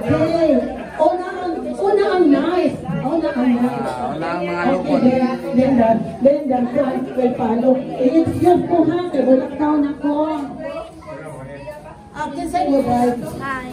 Okay. Una ang nice. Una ang nice. Una ang mga lukon. Then the front will follow. Excuse po ha, kaya wala taon ako. After say mo guys. Hi.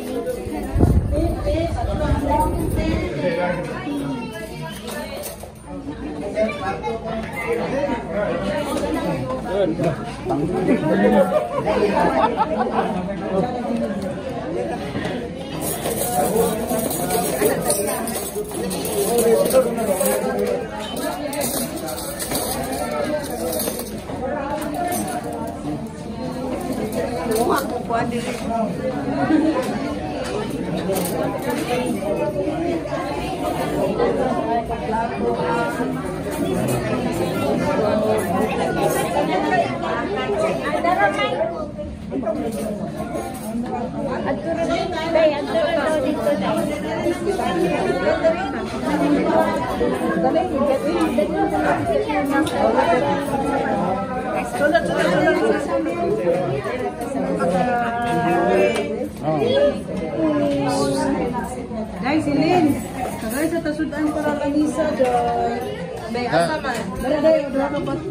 Guys, Silin. Kagay sa tasudan para kanisa doy. May asa man. Dala day odra ka pa.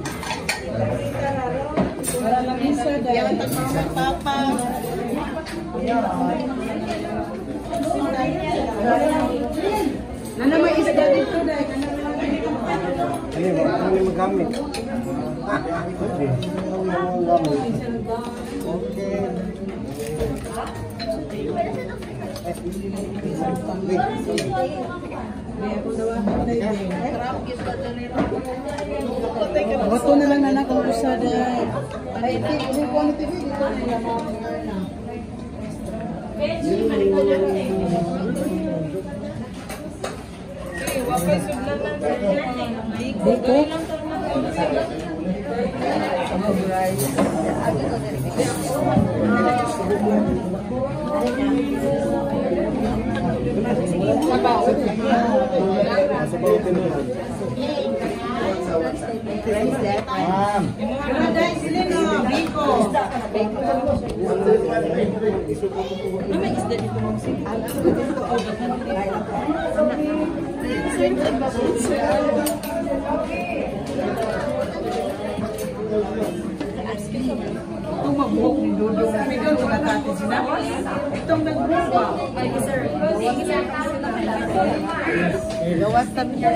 Para kanisa doy. Yawan ta sa papa. Nana may isda dito day. Ini kami magamit. Okay. Bato na lang anak ang usada. Ay, ito ko ang TV dito na mga itong magbuhok ni Dodo. Bigyan ko na natin sila. Itong nagbuhok. Thank you, sir. Thank you, sir. Gawas kami na.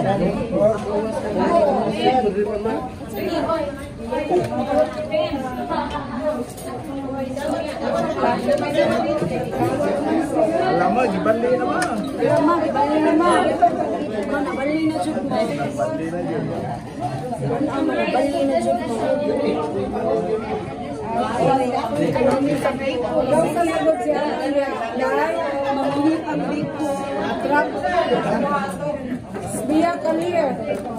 Alam mo, gibali naman. Gibali naman. Bali na jud mo. Bali na jud mo. Daw sa labot siya. Mamahit ang biko. Trap. Biya clear.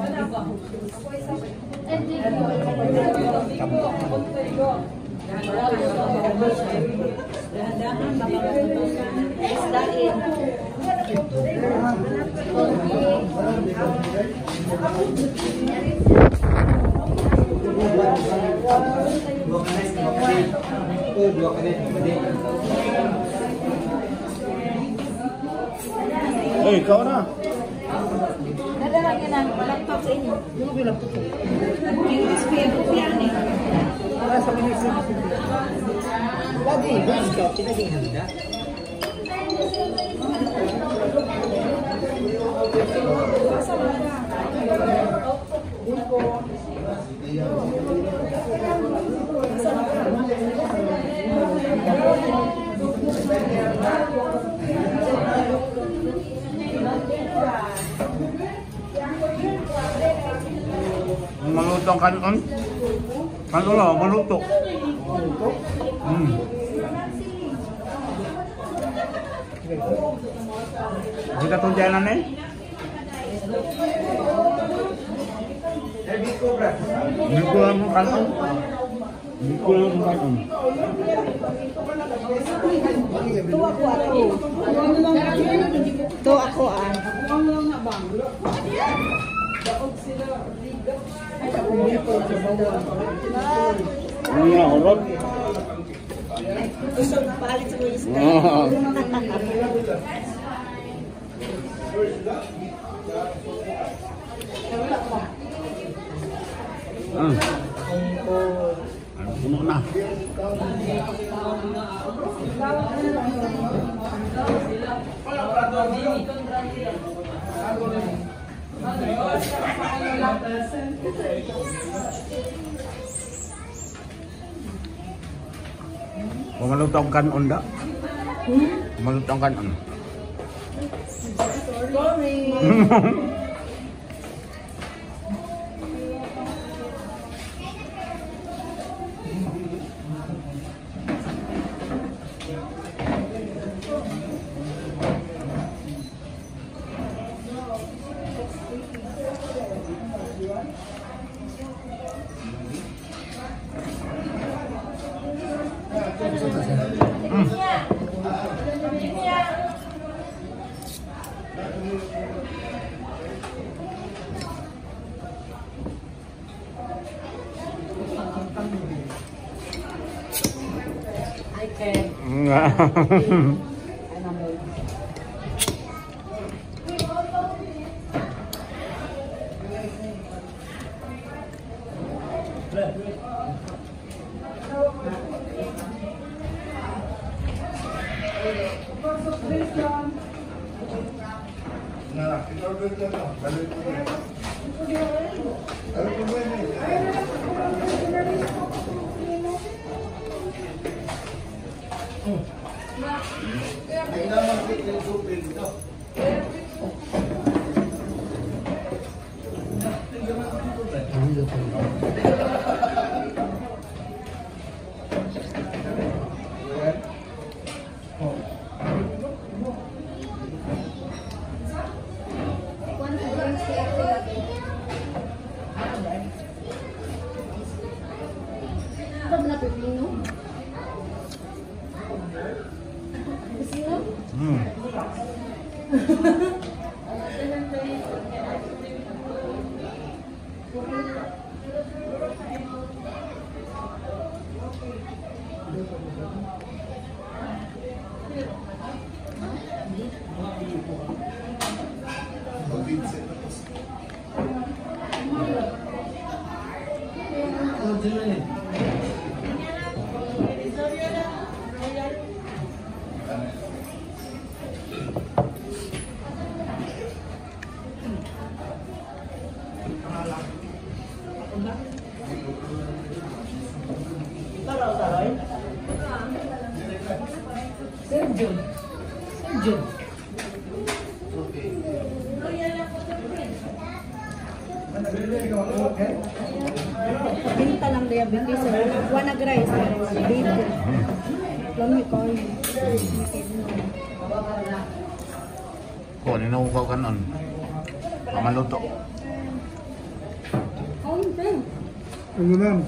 Hey, ikaw na. Nadala ka ng laptop sa inyo. Yung bilang po. Yung display ko yan eh. Sa minisip. Lagi, gusto. Pinaging handa. Maluto ang kanon. Kanon lang, maluto. Kita tunjalan eh. Biko lang ang kanon. Biko lang ang kanon. Ito ako ah. Ano nga, horot? Gusto palit sa mga Ano puno na. Mamalutong kanon da. Mamalutong kanon. Sorry. Binta lang diabetes. One ag rice. Baby. Lami ko. Kung ano ko kanon. Maluto. Ano ma'am?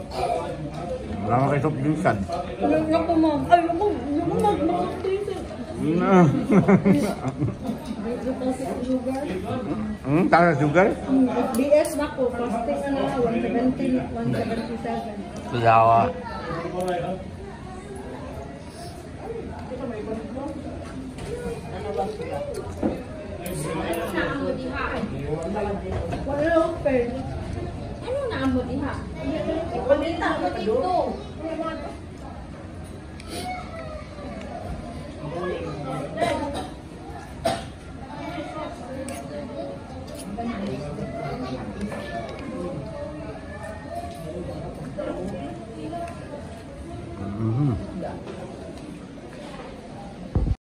Wala ka kayo pinsan. Ano po ma'am? Ay, Takas sugar? BS na po, fasting na 170, 177. Kulawa. Wala, okay. Ano na mo diha? Ipalita mo dito.